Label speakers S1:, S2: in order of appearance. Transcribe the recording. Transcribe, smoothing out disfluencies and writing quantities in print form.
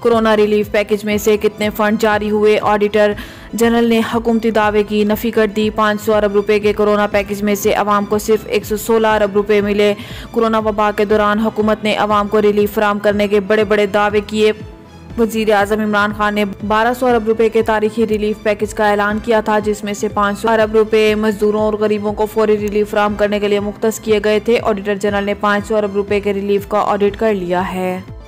S1: Corona relief package में से कितने फंड जारी हुए? ऑडिटर जनरल ने हुकूमती दावे की नफी कर दी। 500 अरब रुपए के कोरोना पैकेज में से अवाम को सिर्फ 116 अरब रुपए मिले। कोरोना वबा के दौरान हुकूमत ने अवाम को रिलीफ फराहम करने के बड़े बड़े दावे किए। वजीर आज़म इमरान खान ने 1200 अरब रुपए के तारीखी रिलीफ पैकेज का ऐलान किया था, जिसमें से 500 अरब रुपए मजदूरों और गरीबों को फौरी रिलीफ फराहम करने के लिए मुख्तस किए गए थे। ऑडिटर जनरल ने 500 अरब रुपए के रिलीफ का ऑडिट कर लिया है।